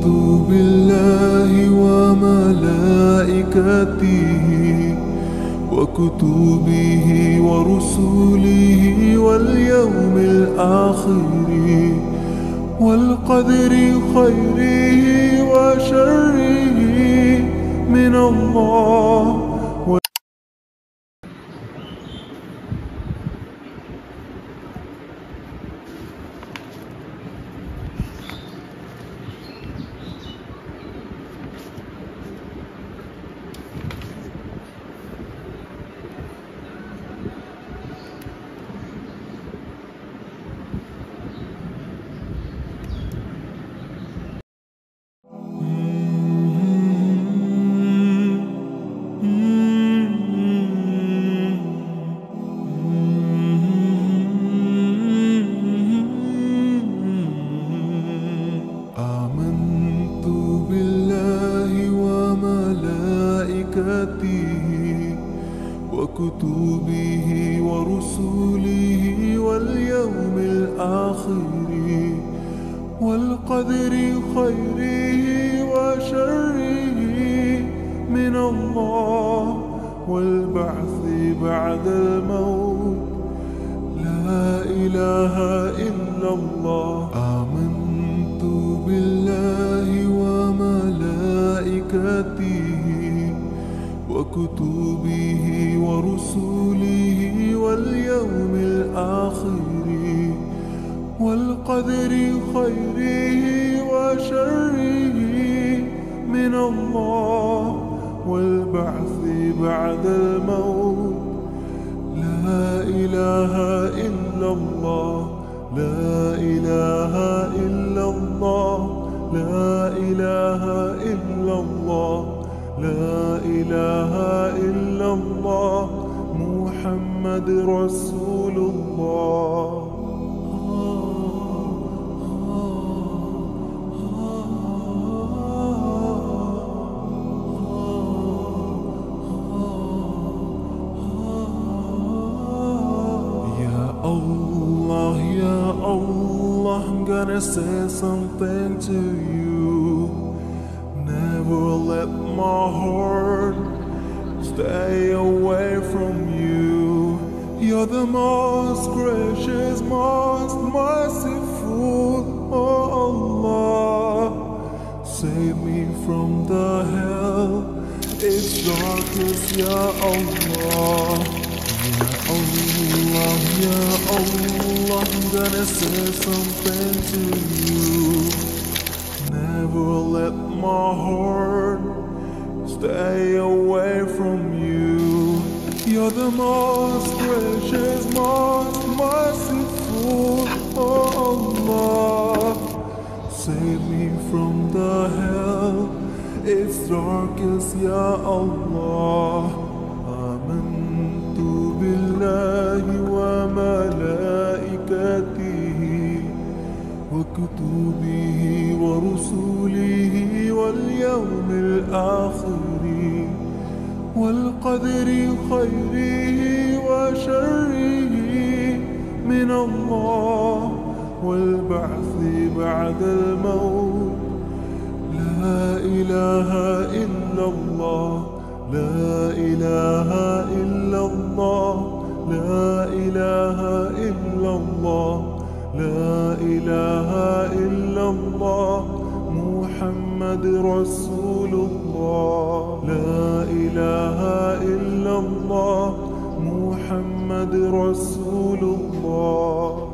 بالله وملائكته وكتبه ورسله واليوم الآخر والقدر خيره وشره من الله. آمنت بالله وملائكته وكتبه ورسله واليوم الآخر والقدر خيره وشره من الله والبعث بعد الموت. لا إله إلا الله. آمنت بالله وملائكته وكتبه ورسله واليوم الآخر والقدر خيره وشره من الله والبعث بعد الموت. لا إله إلا الله. لا إله إلا الله. لا إله إلا الله. لا إله إلا الله محمد رسول الله. Allah, Ya Allah, I'm gonna say something to you. Never let my heart stay away from you. You're the most gracious, most merciful. Oh Allah, save me from the hell. It's darkest, Ya Allah. Ya Allah, Ya Allah, I'm gonna say something to you. Never let my heart stay away from you. You're the most gracious, most merciful. Oh Allah, save me from the hell. It's darkest, Ya Allah. آمنت بالله وملائكته وكتبه ورسله واليوم الآخر والقدر خيره وشره من الله والبعث بعد الموت. لا إله إلا الله. لا إله إلا الله. لا إله إلا الله. لا إله إلا الله محمد رسول الله. لا إله إلا الله محمد رسول الله.